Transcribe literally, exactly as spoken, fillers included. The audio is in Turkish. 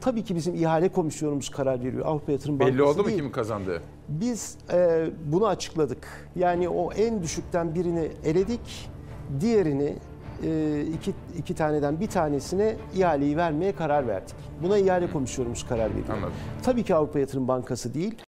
tabii ki bizim ihale komisyonumuz karar veriyor. Avrupa Yatırım Bankası Belli oldu mu değil. kim kazandı? Biz e, bunu açıkladık. Yani o en düşükten birini eledik, diğerini e, iki, iki taneden bir tanesine ihaleyi vermeye karar verdik. Buna ihale komisyonumuz karar veriyor. Anladım. Tabii ki Avrupa Yatırım Bankası değil.